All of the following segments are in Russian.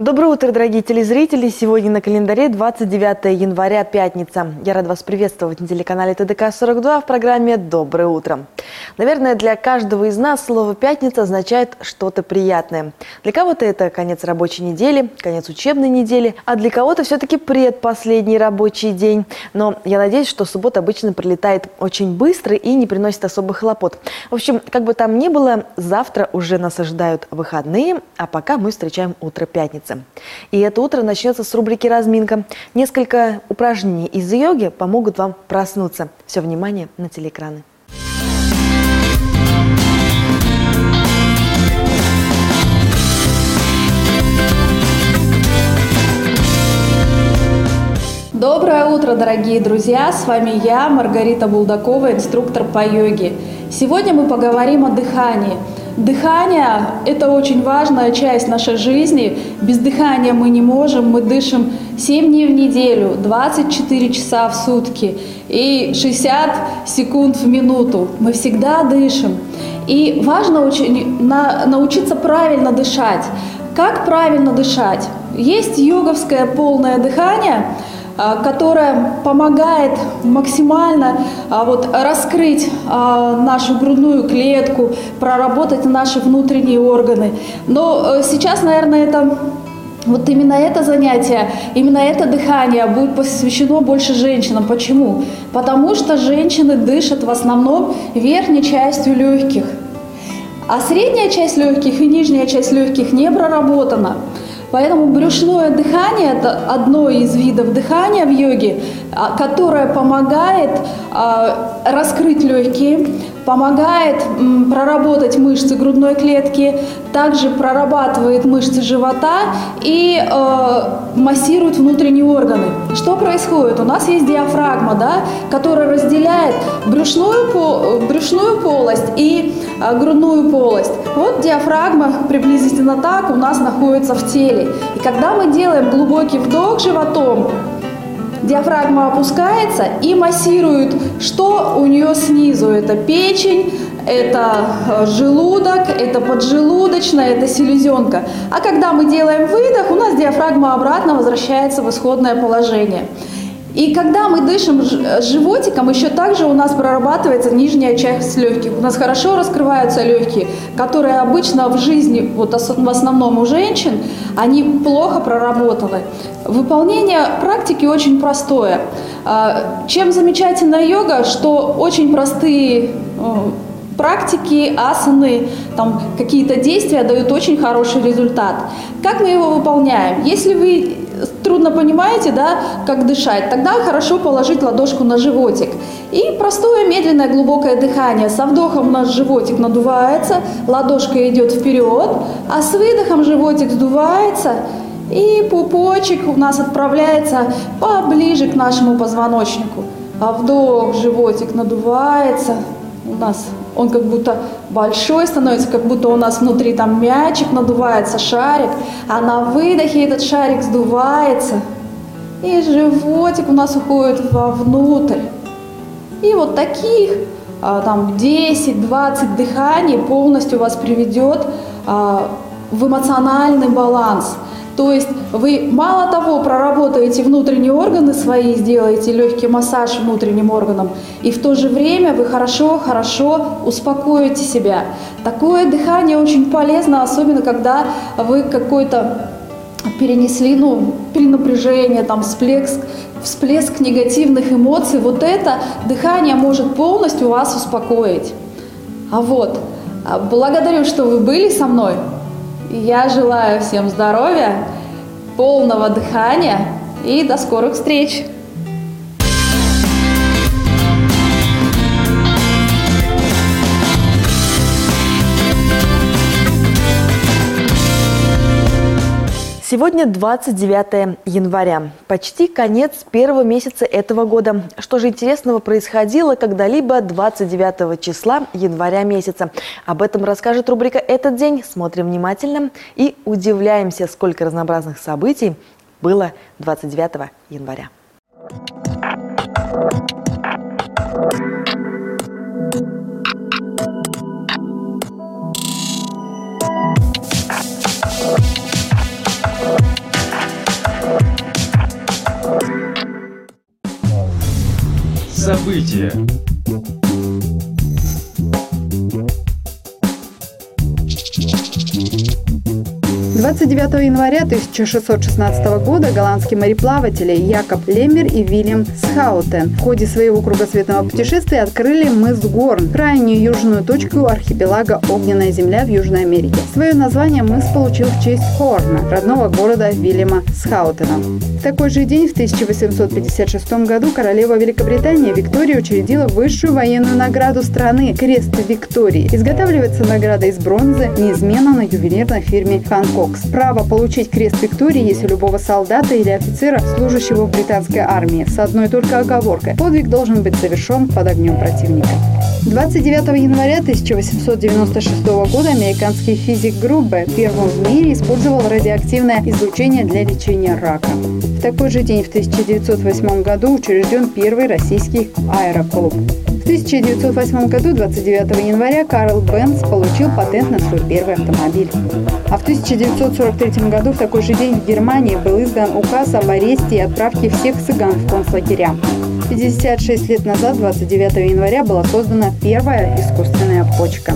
Доброе утро, дорогие телезрители! Сегодня на календаре 29 января, пятница. Я рада вас приветствовать на телеканале ТДК-42 в программе «Доброе утро». Наверное, для каждого из нас слово «пятница» означает что-то приятное. Для кого-то это конец рабочей недели, конец учебной недели, а для кого-то все-таки предпоследний рабочий день. Но я надеюсь, что суббота обычно пролетает очень быстро и не приносит особых хлопот. В общем, как бы там ни было, завтра уже нас ожидают выходные, а пока мы встречаем утро пятницы. И это утро начнется с рубрики «Разминка». Несколько упражнений из йоги помогут вам проснуться. Все внимание на телеэкраны. Доброе утро, дорогие друзья! С вами я, Маргарита Булдакова, инструктор по йоге. Сегодня мы поговорим о дыхании. Дыхание – это очень важная часть нашей жизни. Без дыхания мы не можем. Мы дышим 7 дней в неделю, 24 часа в сутки и 60 секунд в минуту. Мы всегда дышим. И важно научиться правильно дышать. Как правильно дышать? Есть йоговское полное дыхание, которая помогает максимально раскрыть нашу грудную клетку, проработать наши внутренние органы. Но сейчас, наверное, именно это занятие, именно это дыхание будет посвящено больше женщинам. Почему? Потому что женщины дышат в основном верхней частью легких, а средняя часть легких и нижняя часть легких не проработана. Поэтому брюшное дыхание – это одно из видов дыхания в йоге, которое помогает раскрыть легкие, помогает проработать мышцы грудной клетки, также прорабатывает мышцы живота и массирует внутренние органы. Что происходит? У нас есть диафрагма, которая разделяет брюшную полость и грудную полость. Вот диафрагма приблизительно так у нас находится в теле. И когда мы делаем глубокий вдох животом, диафрагма опускается и массирует, что у нее снизу. Это печень, это желудок, это поджелудочная, это селезенка. А когда мы делаем выдох, у нас диафрагма обратно возвращается в исходное положение. И когда мы дышим животиком, еще также у нас прорабатывается нижняя часть легких. У нас хорошо раскрываются легкие, которые обычно в жизни, в основном у женщин, они плохо проработаны. Выполнение практики очень простое. Чем замечательна йога, что очень простые практики, асаны, какие-то действия дают очень хороший результат. Как мы его выполняем? Если вы трудно понимаете, как дышать, тогда хорошо положить ладошку на животик. И простое, медленное, глубокое дыхание. Со вдохом наш животик надувается, ладошка идет вперед, а с выдохом животик сдувается, и пупочек у нас отправляется поближе к нашему позвоночнику. А вдох, животик надувается, у нас он как будто большой становится, как будто у нас внутри мячик надувается, шарик, а на выдохе этот шарик сдувается, и животик у нас уходит вовнутрь. И вот таких 10-20 дыханий полностью вас приведет в эмоциональный баланс. То есть вы мало того проработаете внутренние органы свои, сделаете легкий массаж внутренним органам, и в то же время вы хорошо успокоите себя. Такое дыхание очень полезно, особенно когда вы какой-то перенесли перенапряжение, всплеск негативных эмоций. Вот это дыхание может полностью вас успокоить. Благодарю, что вы были со мной. Я желаю всем здоровья, полного дыхания и до скорых встреч! Сегодня 29 января, почти конец первого месяца этого года. Что же интересного происходило когда-либо 29 числа января месяца? Об этом расскажет рубрика «Этот день». Смотрим внимательно и удивляемся, сколько разнообразных событий было 29 января. События. 29 января 1616 года голландские мореплаватели Якоб Леммер и Вильям Схаутен в ходе своего кругосветного путешествия открыли мыс Горн, крайнюю южную точку архипелага Огненная земля в Южной Америке. Свое название мыс получил в честь Хорна, родного города Вильяма Схаутена. В такой же день, в 1856 году, королева Великобритании Виктория учредила высшую военную награду страны – Крест Виктории. Изготавливается награда из бронзы, неизменно на ювелирной фирме Ханкокс. Право получить крест Виктории есть у любого солдата или офицера, служащего в британской армии, с одной только оговоркой – подвиг должен быть совершен под огнем противника. 29 января 1896 года американский физик Грубе первым в мире использовал радиоактивное излучение для лечения рака. В такой же день, в 1908 году, учрежден первый российский аэроклуб. В 1908 году, 29 января, Карл Бенц получил патент на свой первый автомобиль. А в 1943 году, в такой же день, в Германии был издан указ об аресте и отправке всех цыган в концлагеря. 56 лет назад, 29 января, была создана первая искусственная почка.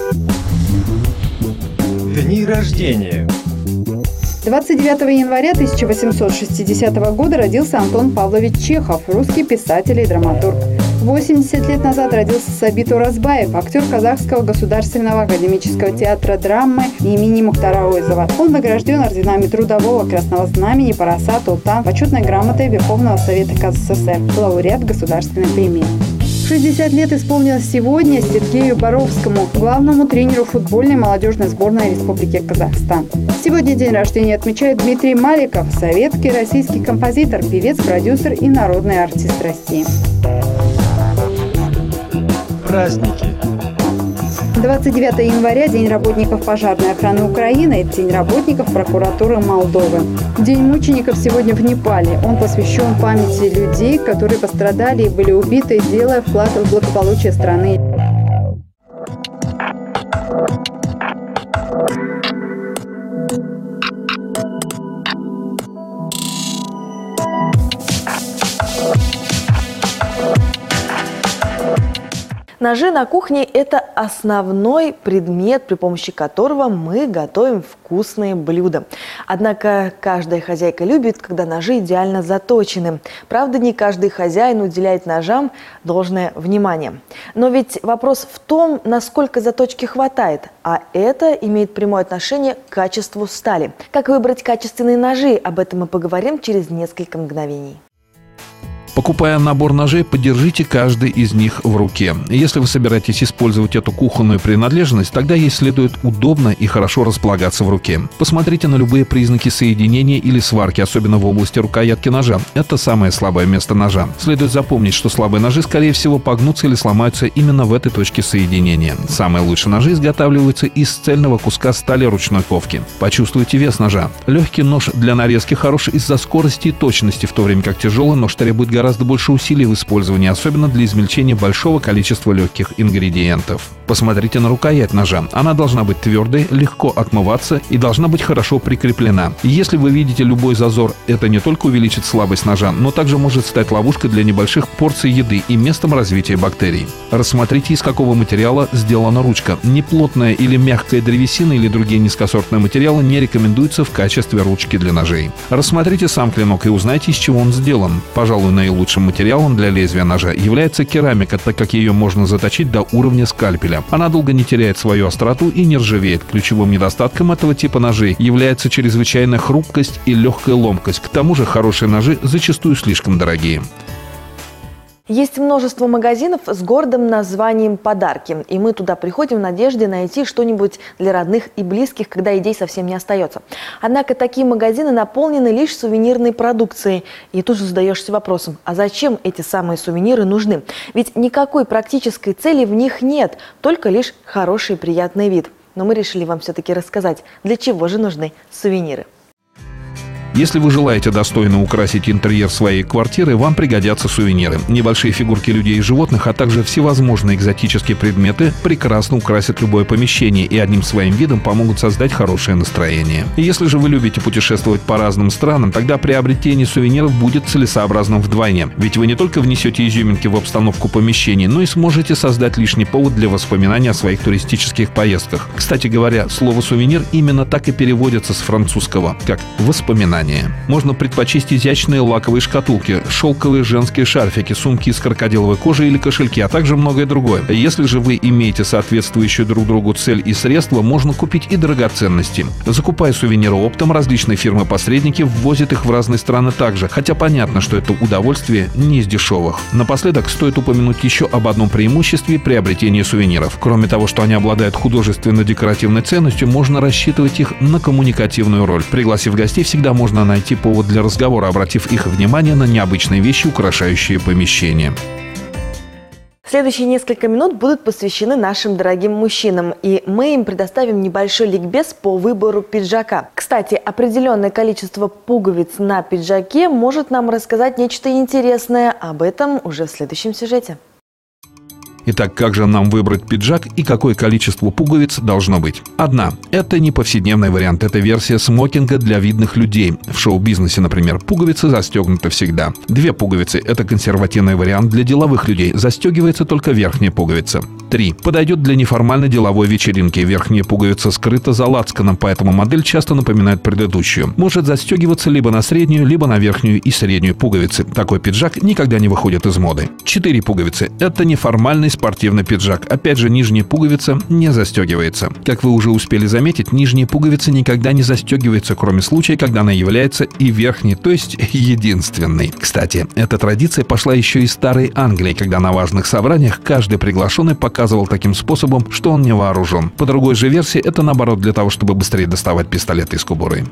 Дни рождения. 29 января 1860 года родился Антон Павлович Чехов, русский писатель и драматург. 80 лет назад родился Сабит Уразбаев, актер Казахского государственного академического театра драмы имени Мухтара Ойзова. Он награжден орденами Трудового Красного Знамени, Парасат, Ултан, почетной грамотой Верховного Совета КССР, лауреат государственной премии. 60 лет исполнилось сегодня Сергею Боровскому, главному тренеру футбольной молодежной сборной Республики Казахстан. Сегодня день рождения отмечает Дмитрий Маликов, советский российский композитор, певец, продюсер и народный артист России. Праздники. 29 января – День работников пожарной охраны Украины, День работников прокуратуры Молдовы. День мучеников сегодня в Непале. Он посвящен памяти людей, которые пострадали и были убиты, делая вклад в благополучие страны. Ножи на кухне – это основной предмет, при помощи которого мы готовим вкусные блюда. Однако каждая хозяйка любит, когда ножи идеально заточены. Правда, не каждый хозяин уделяет ножам должное внимание. Но ведь вопрос в том, насколько заточки хватает, а это имеет прямое отношение к качеству стали. Как выбрать качественные ножи? Об этом мы поговорим через несколько мгновений. Покупая набор ножей, подержите каждый из них в руке. Если вы собираетесь использовать эту кухонную принадлежность, тогда ей следует удобно и хорошо располагаться в руке. Посмотрите на любые признаки соединения или сварки, особенно в области рукоятки ножа. Это самое слабое место ножа. Следует запомнить, что слабые ножи, скорее всего, погнутся или сломаются именно в этой точке соединения. Самые лучшие ножи изготавливаются из цельного куска стали ручной ковки. Почувствуйте вес ножа. Легкий нож для нарезки хорош из-за скорости и точности, в то время как тяжелый нож требует гораздо больше усилий в использовании, особенно для измельчения большого количества легких ингредиентов. Посмотрите на рукоять ножа. Она должна быть твердой, легко отмываться и должна быть хорошо прикреплена. Если вы видите любой зазор, это не только увеличит слабость ножа, но также может стать ловушкой для небольших порций еды и местом развития бактерий. Рассмотрите, из какого материала сделана ручка. Неплотная или мягкая древесина или другие низкосортные материалы не рекомендуются в качестве ручки для ножей. Рассмотрите сам клинок и узнайте, из чего он сделан. Пожалуй, наилучшим материалом для лезвия ножа является керамика, так как ее можно заточить до уровня скальпеля. Она долго не теряет свою остроту и не ржавеет. Ключевым недостатком этого типа ножей является чрезвычайная хрупкость и легкая ломкость. К тому же хорошие ножи зачастую слишком дорогие. Есть множество магазинов с гордым названием «Подарки», и мы туда приходим в надежде найти что-нибудь для родных и близких, когда идей совсем не остается. Однако такие магазины наполнены лишь сувенирной продукцией. И тут же задаешься вопросом, а зачем эти самые сувениры нужны? Ведь никакой практической цели в них нет, только лишь хороший и приятный вид. Но мы решили вам все-таки рассказать, для чего же нужны сувениры. Если вы желаете достойно украсить интерьер своей квартиры, вам пригодятся сувениры. Небольшие фигурки людей и животных, а также всевозможные экзотические предметы прекрасно украсят любое помещение и одним своим видом помогут создать хорошее настроение. Если же вы любите путешествовать по разным странам, тогда приобретение сувениров будет целесообразным вдвойне. Ведь вы не только внесете изюминки в обстановку помещений, но и сможете создать лишний повод для воспоминаний о своих туристических поездках. Кстати говоря, слово «сувенир» именно так и переводится с французского, как «воспоминание». Можно предпочесть изящные лаковые шкатулки, шелковые женские шарфики, сумки из крокодиловой кожи или кошельки, а также многое другое. Если же вы имеете соответствующую друг другу цель и средства, можно купить и драгоценности. Закупая сувениры оптом, различные фирмы-посредники ввозят их в разные страны также, хотя понятно, что это удовольствие не из дешевых. Напоследок стоит упомянуть еще об одном преимуществе приобретения сувениров. Кроме того, что они обладают художественно-декоративной ценностью, можно рассчитывать их на коммуникативную роль. Пригласив гостей, всегда можно найти повод для разговора, обратив их внимание на необычные вещи, украшающие помещение. Следующие несколько минут будут посвящены нашим дорогим мужчинам, и мы им предоставим небольшой ликбез по выбору пиджака. Кстати, определенное количество пуговиц на пиджаке может нам рассказать нечто интересное. Об этом уже в следующем сюжете. Итак, как же нам выбрать пиджак и какое количество пуговиц должно быть? Одна. Это не повседневный вариант, это версия смокинга для видных людей. В шоу-бизнесе, например, пуговицы застегнуты всегда. Две пуговицы – это консервативный вариант для деловых людей, застегивается только верхняя пуговица. 3. Подойдет для неформальной деловой вечеринки. Верхняя пуговица скрыта за лацканом, поэтому модель часто напоминает предыдущую. Может застегиваться либо на среднюю, либо на верхнюю и среднюю пуговицы. Такой пиджак никогда не выходит из моды. 4 пуговицы – это неформальный спортивный пиджак. Опять же, нижняя пуговица не застегивается. Как вы уже успели заметить, нижняя пуговица никогда не застегивается, кроме случая, когда она является и верхней, то есть единственной. Кстати, эта традиция пошла еще из Старой Англии, когда на важных собраниях каждый приглашенный показывал таким способом, что он не вооружен. По другой же версии, это наоборот для того, чтобы быстрее доставать пистолеты из кобуры.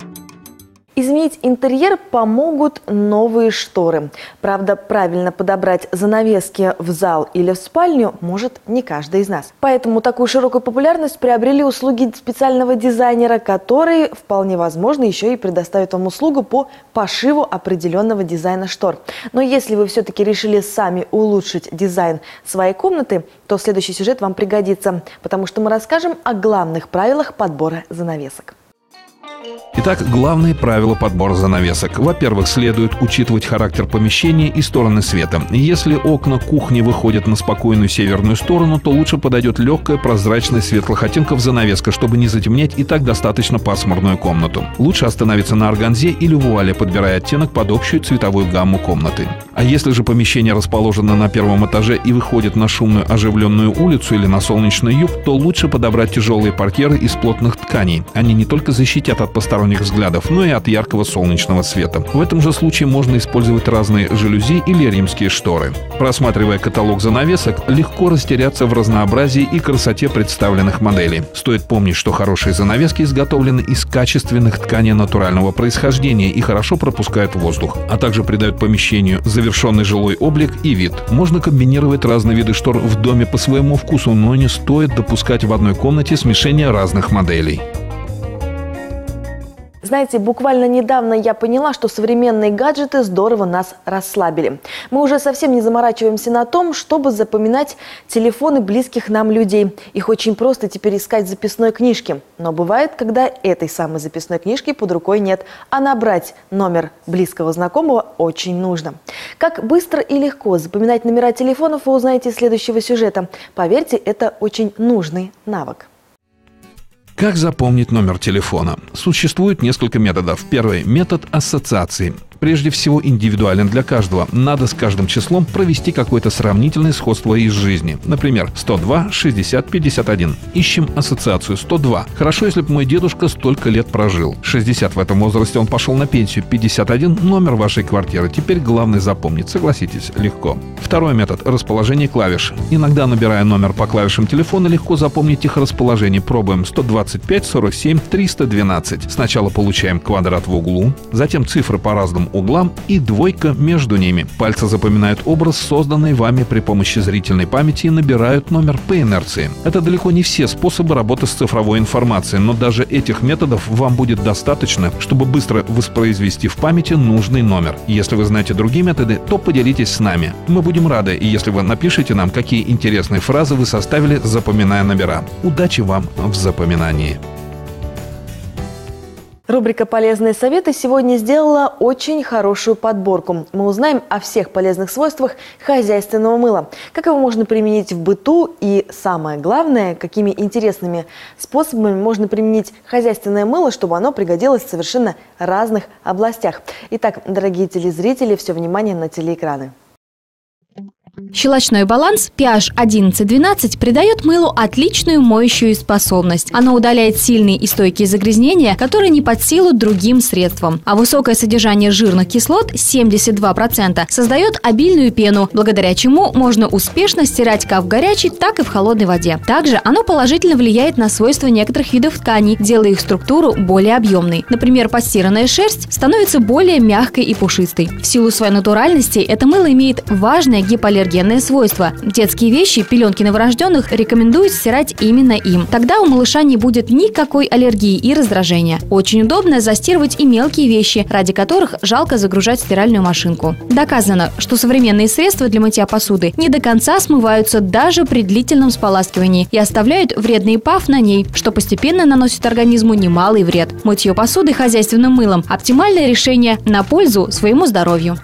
Изменить интерьер помогут новые шторы. Правда, правильно подобрать занавески в зал или в спальню может не каждый из нас. Поэтому такую широкую популярность приобрели услуги специального дизайнера, который, вполне возможно, еще и предоставит вам услугу по пошиву определенного дизайна штор. Но если вы все-таки решили сами улучшить дизайн своей комнаты, то следующий сюжет вам пригодится, потому что мы расскажем о главных правилах подбора занавесок. Итак, главные правила подбора занавесок. Во-первых, следует учитывать характер помещения и стороны света. Если окна кухни выходят на спокойную северную сторону, то лучше подойдет легкая, прозрачная, светлых оттенков занавеска, чтобы не затемнять и так достаточно пасмурную комнату. Лучше остановиться на органзе или вуале, подбирая оттенок под общую цветовую гамму комнаты. А если же помещение расположено на первом этаже и выходит на шумную оживленную улицу или на солнечный юг, то лучше подобрать тяжелые портьеры из плотных тканей. Они не только защитят от посторонних взглядов, но и от яркого солнечного света. В этом же случае можно использовать разные жалюзи или римские шторы. Просматривая каталог занавесок, легко растеряться в разнообразии и красоте представленных моделей. Стоит помнить, что хорошие занавески изготовлены из качественных тканей натурального происхождения и хорошо пропускают воздух, а также придают помещению завершенный жилой облик и вид. Можно комбинировать разные виды штор в доме по своему вкусу, но не стоит допускать в одной комнате смешения разных моделей. Знаете, буквально недавно я поняла, что современные гаджеты здорово нас расслабили. Мы уже совсем не заморачиваемся на том, чтобы запоминать телефоны близких нам людей. Их очень просто теперь искать в записной книжке. Но бывает, когда этой самой записной книжки под рукой нет, а набрать номер близкого знакомого очень нужно. Как быстро и легко запоминать номера телефонов, вы узнаете из следующего сюжета. Поверьте, это очень нужный навык. Как запомнить номер телефона? Существует несколько методов. Первый – метод ассоциации. Прежде всего, индивидуален для каждого. Надо с каждым числом провести какое-то сравнительное сходство из жизни. Например, 102, 60, 51. Ищем ассоциацию 102. Хорошо, если бы мой дедушка столько лет прожил. 60 в этом возрасте он пошел на пенсию. 51 – номер вашей квартиры. Теперь главное запомнить. Согласитесь, легко. Второй метод – расположение клавиш. Иногда, набирая номер по клавишам телефона, легко запомнить их расположение. Пробуем 125, 47, 312. Сначала получаем квадрат в углу, затем цифры по разным углам и двойка между ними. Пальцы запоминают образ, созданный вами при помощи зрительной памяти, и набирают номер по инерции. Это далеко не все способы работы с цифровой информацией, но даже этих методов вам будет достаточно, чтобы быстро воспроизвести в памяти нужный номер. Если вы знаете другие методы, то поделитесь с нами. Мы будем рады, если вы напишите нам, какие интересные фразы вы составили, запоминая номера. Удачи вам в запоминании! Рубрика «Полезные советы» сегодня сделала очень хорошую подборку. Мы узнаем о всех полезных свойствах хозяйственного мыла, как его можно применить в быту и, самое главное, какими интересными способами можно применить хозяйственное мыло, чтобы оно пригодилось в совершенно разных областях. Итак, дорогие телезрители, все внимание на телеэкраны. Щелочной баланс pH 11-12 придает мылу отличную моющую способность. Оно удаляет сильные и стойкие загрязнения, которые не под силу другим средствам. А высокое содержание жирных кислот 72% создает обильную пену, благодаря чему можно успешно стирать как в горячей, так и в холодной воде. Также оно положительно влияет на свойства некоторых видов тканей, делая их структуру более объемной. Например, постиранная шерсть становится более мягкой и пушистой. В силу своей натуральности это мыло имеет важное гипоаллергенное свойства. Детские вещи, пеленки новорожденных рекомендуют стирать именно им. Тогда у малыша не будет никакой аллергии и раздражения. Очень удобно застирывать и мелкие вещи, ради которых жалко загружать стиральную машинку. Доказано, что современные средства для мытья посуды не до конца смываются даже при длительном споласкивании и оставляют вредный паф на ней, что постепенно наносит организму немалый вред. Мытье посуды хозяйственным мылом – оптимальное решение на пользу своему здоровью.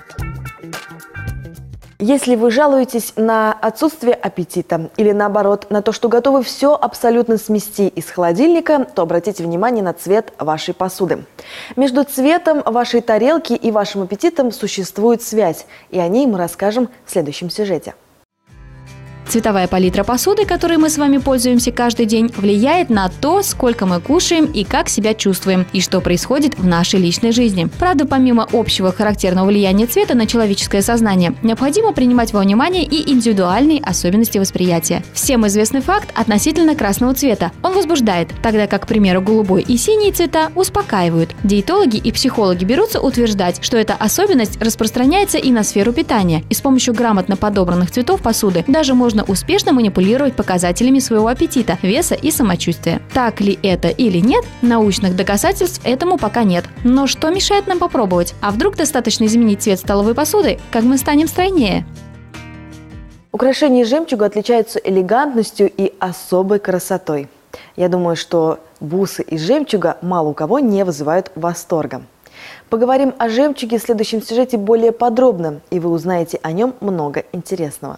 Если вы жалуетесь на отсутствие аппетита или наоборот на то, что готовы все абсолютно смести из холодильника, то обратите внимание на цвет вашей посуды. Между цветом вашей тарелки и вашим аппетитом существует связь, и о ней мы расскажем в следующем сюжете. Цветовая палитра посуды, которой мы с вами пользуемся каждый день, влияет на то, сколько мы кушаем и как себя чувствуем, и что происходит в нашей личной жизни. Правда, помимо общего характерного влияния цвета на человеческое сознание, необходимо принимать во внимание и индивидуальные особенности восприятия. Всем известный факт относительно красного цвета. Он возбуждает, тогда как, к примеру, голубой и синий цвета успокаивают. Диетологи и психологи берутся утверждать, что эта особенность распространяется и на сферу питания, и с помощью грамотно подобранных цветов посуды даже можно успешно манипулировать показателями своего аппетита, веса и самочувствия. Так ли это или нет, научных доказательств этому пока нет. Но что мешает нам попробовать? А вдруг достаточно изменить цвет столовой посуды, как мы станем стройнее? Украшения из жемчуга отличаются элегантностью и особой красотой. Я думаю, что бусы из жемчуга мало у кого не вызывают восторга. Поговорим о жемчуге в следующем сюжете более подробно, и вы узнаете о нем много интересного.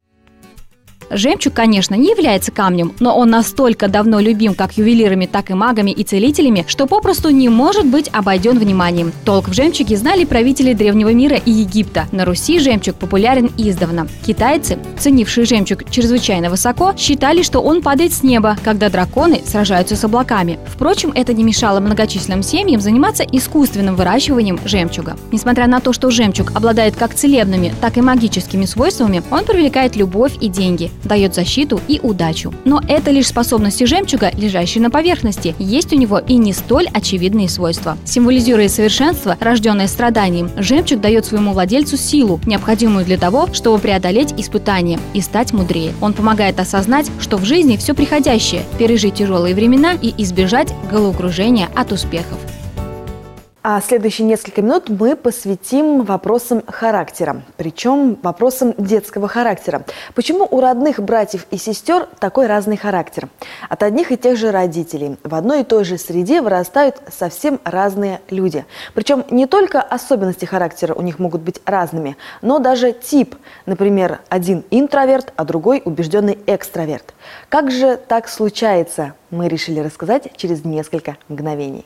Жемчуг, конечно, не является камнем, но он настолько давно любим как ювелирами, так и магами и целителями, что попросту не может быть обойден вниманием. Толк в жемчуге знали правители Древнего мира и Египта. На Руси жемчуг популярен издавна. Китайцы, ценившие жемчуг чрезвычайно высоко, считали, что он падает с неба, когда драконы сражаются с облаками. Впрочем, это не мешало многочисленным семьям заниматься искусственным выращиванием жемчуга. Несмотря на то, что жемчуг обладает как целебными, так и магическими свойствами, он привлекает любовь и деньги, дает защиту и удачу. Но это лишь способности жемчуга, лежащие на поверхности. Есть у него и не столь очевидные свойства. Символизируя совершенство, рожденное страданием, жемчуг дает своему владельцу силу, необходимую для того, чтобы преодолеть испытания и стать мудрее. Он помогает осознать, что в жизни все приходящее, пережить тяжелые времена и избежать головокружения от успехов. А следующие несколько минут мы посвятим вопросам характера, причем вопросам детского характера. Почему у родных братьев и сестер такой разный характер? От одних и тех же родителей в одной и той же среде вырастают совсем разные люди. Причем не только особенности характера у них могут быть разными, но даже тип. Например, один интроверт, а другой убежденный экстраверт. Как же так случается? Мы решили рассказать через несколько мгновений.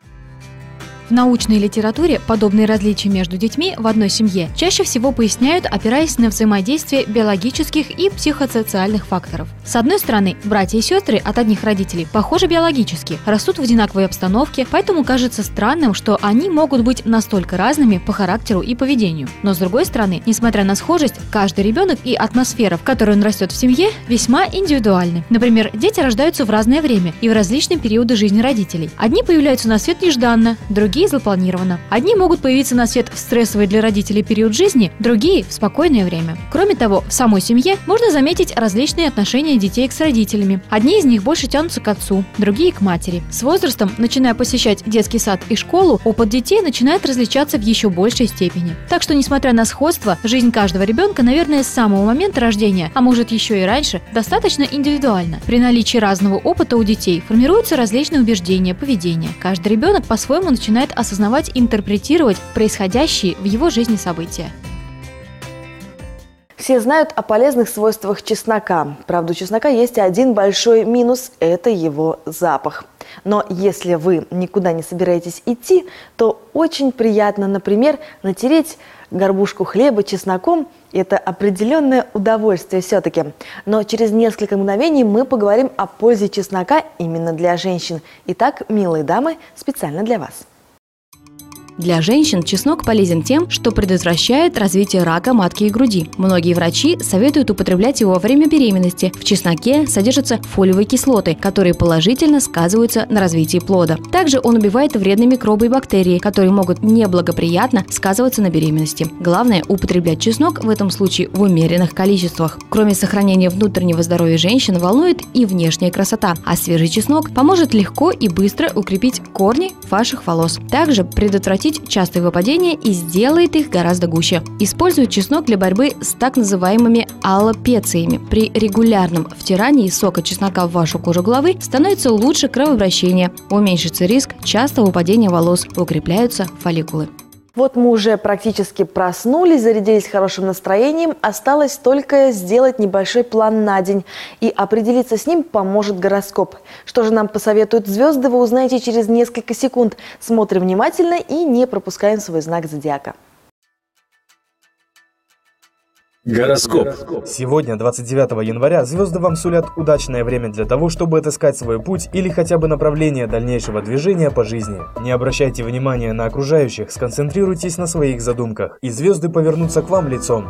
В научной литературе подобные различия между детьми в одной семье чаще всего поясняют, опираясь на взаимодействие биологических и психосоциальных факторов. С одной стороны, братья и сестры от одних родителей похожи биологически, растут в одинаковой обстановке, поэтому кажется странным, что они могут быть настолько разными по характеру и поведению. Но с другой стороны, несмотря на схожесть, каждый ребенок и атмосфера, в которой он растет в семье, весьма индивидуальны. Например, дети рождаются в разное время и в различные периоды жизни родителей. Одни появляются на свет нежданно, другие другие запланировано. Одни могут появиться на свет в стрессовый для родителей период жизни, другие – в спокойное время. Кроме того, в самой семье можно заметить различные отношения детей с родителями. Одни из них больше тянутся к отцу, другие – к матери. С возрастом, начиная посещать детский сад и школу, опыт детей начинает различаться в еще большей степени. Так что, несмотря на сходство, жизнь каждого ребенка, наверное, с самого момента рождения, а может еще и раньше, достаточно индивидуальна. При наличии разного опыта у детей формируются различные убеждения, поведение. Каждый ребенок по-своему начинает осознавать и интерпретировать происходящие в его жизни события. Все знают о полезных свойствах чеснока. Правда, у чеснока есть один большой минус – это его запах. Но если вы никуда не собираетесь идти, то очень приятно, например, натереть горбушку хлеба чесноком. Это определенное удовольствие все-таки. Но через несколько мгновений мы поговорим о пользе чеснока именно для женщин. Итак, милые дамы, специально для вас. Для женщин чеснок полезен тем, что предотвращает развитие рака матки и груди. Многие врачи советуют употреблять его во время беременности. В чесноке содержатся фолиевые кислоты, которые положительно сказываются на развитии плода. Также он убивает вредные микробы и бактерии, которые могут неблагоприятно сказываться на беременности. Главное – употреблять чеснок в этом случае в умеренных количествах. Кроме сохранения внутреннего здоровья женщин, волнует и внешняя красота, а свежий чеснок поможет легко и быстро укрепить корни ваших волос. Также предотвратить частые выпадения и сделает их гораздо гуще. Используют чеснок для борьбы с так называемыми аллопециями. При регулярном втирании сока чеснока в вашу кожу головы становится лучше кровообращение, уменьшится риск частого выпадения волос, укрепляются фолликулы. Вот мы уже практически проснулись, зарядились хорошим настроением. Осталось только сделать небольшой план на день. И определиться с ним поможет гороскоп. Что же нам посоветуют звезды, вы узнаете через несколько секунд. Смотрим внимательно и не пропускаем свой знак зодиака. Гороскоп. Сегодня, 29 января, звезды вам сулят удачное время для того, чтобы отыскать свой путь или хотя бы направление дальнейшего движения по жизни. Не обращайте внимания на окружающих, сконцентрируйтесь на своих задумках, и звезды повернутся к вам лицом.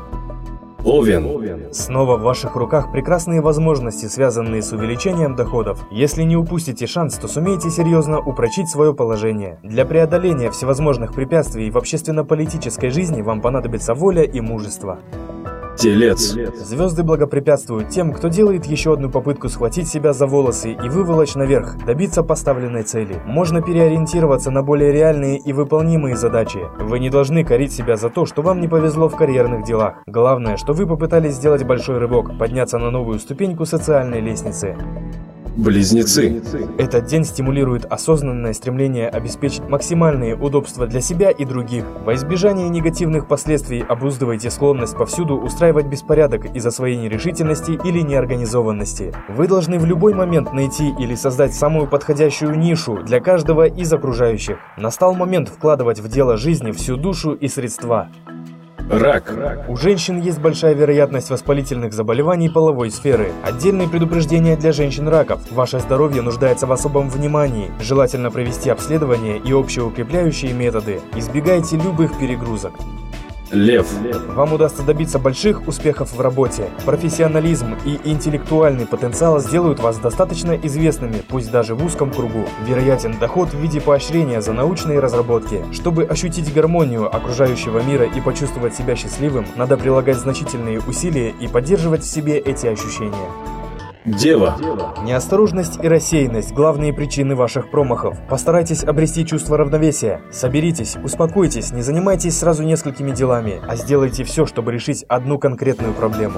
Овен. Снова в ваших руках прекрасные возможности, связанные с увеличением доходов. Если не упустите шанс, то сумеете серьезно упрочить свое положение. Для преодоления всевозможных препятствий в общественно-политической жизни вам понадобится воля и мужество. Телец. Звезды благоприятствуют тем, кто делает еще одну попытку схватить себя за волосы и выволочь наверх, добиться поставленной цели. Можно переориентироваться на более реальные и выполнимые задачи. Вы не должны корить себя за то, что вам не повезло в карьерных делах. Главное, что вы попытались сделать большой рывок, подняться на новую ступеньку социальной лестницы. Близнецы. Этот день стимулирует осознанное стремление обеспечить максимальные удобства для себя и других. Во избежание негативных последствий обуздывайте склонность повсюду устраивать беспорядок из-за своей нерешительности или неорганизованности. Вы должны в любой момент найти или создать самую подходящую нишу для каждого из окружающих. Настал момент вкладывать в дело жизни всю душу и средства. Рак. У женщин есть большая вероятность воспалительных заболеваний половой сферы. Отдельные предупреждения для женщин-раков. Ваше здоровье нуждается в особом внимании. Желательно провести обследование и общеукрепляющие методы. Избегайте любых перегрузок. Лев. Вам удастся добиться больших успехов в работе. Профессионализм и интеллектуальный потенциал сделают вас достаточно известными, пусть даже в узком кругу. Вероятен доход в виде поощрения за научные разработки. Чтобы ощутить гармонию окружающего мира и почувствовать себя счастливым, надо прилагать значительные усилия и поддерживать в себе эти ощущения. Дева. Неосторожность и рассеянность – главные причины ваших промахов. Постарайтесь обрести чувство равновесия. Соберитесь, успокойтесь, не занимайтесь сразу несколькими делами, а сделайте все, чтобы решить одну конкретную проблему.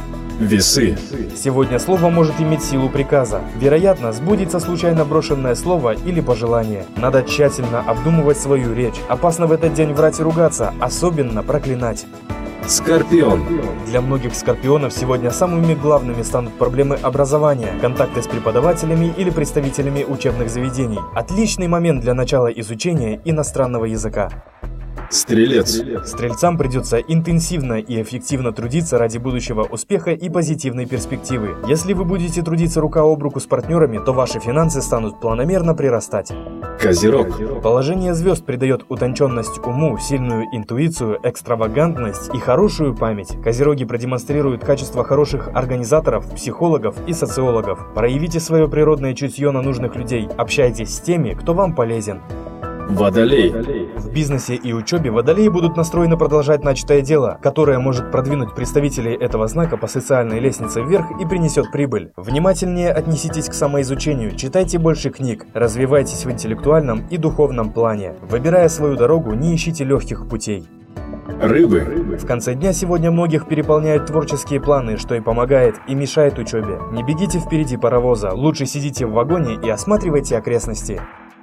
Весы. Сегодня слово может иметь силу приказа. Вероятно, сбудется случайно брошенное слово или пожелание. Надо тщательно обдумывать свою речь. Опасно в этот день врать и ругаться, особенно проклинать. Скорпион. Для многих скорпионов сегодня самыми главными станут проблемы образования, контакты с преподавателями или представителями учебных заведений. Отличный момент для начала изучения иностранного языка. Стрелец. Стрельцам придется интенсивно и эффективно трудиться ради будущего успеха и позитивной перспективы. Если вы будете трудиться рука об руку с партнерами, то ваши финансы станут планомерно прирастать. Козерог. Положение звезд придает утонченность уму, сильную интуицию, экстравагантность и хорошую память. Козероги продемонстрируют качество хороших организаторов, психологов и социологов. Проявите свое природное чутье на нужных людей. Общайтесь с теми, кто вам полезен. Водолей. В бизнесе и учебе водолеи будут настроены продолжать начатое дело, которое может продвинуть представителей этого знака по социальной лестнице вверх и принесет прибыль. Внимательнее отнеситесь к самоизучению, читайте больше книг, развивайтесь в интеллектуальном и духовном плане. Выбирая свою дорогу, не ищите легких путей. Рыбы. В конце дня сегодня многих переполняют творческие планы, что и помогает, и мешает учебе. Не бегите впереди паровоза, лучше сидите в вагоне и осматривайте окрестности.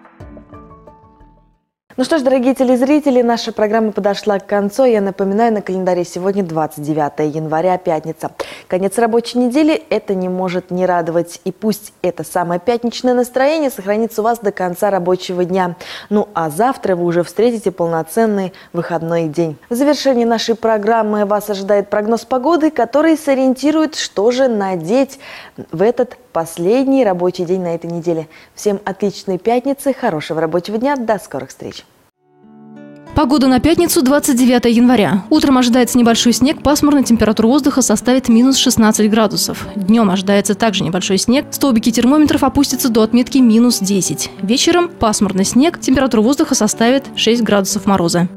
Ну что ж, дорогие телезрители, наша программа подошла к концу. Я напоминаю, на календаре сегодня 29 января, пятница. Конец рабочей недели – это не может не радовать. И пусть это самое пятничное настроение сохранится у вас до конца рабочего дня. Ну а завтра вы уже встретите полноценный выходной день. В завершении нашей программы вас ожидает прогноз погоды, который сориентирует, что же надеть в этот последний рабочий день на этой неделе. Всем отличной пятницы, хорошего рабочего дня, до скорых встреч! Погода на пятницу, 29 января. Утром ожидается небольшой снег, пасмурно, температура воздуха составит минус 16 градусов. Днем ожидается также небольшой снег, столбики термометров опустятся до отметки минус 10. Вечером пасмурный снег, температура воздуха составит 6 градусов мороза.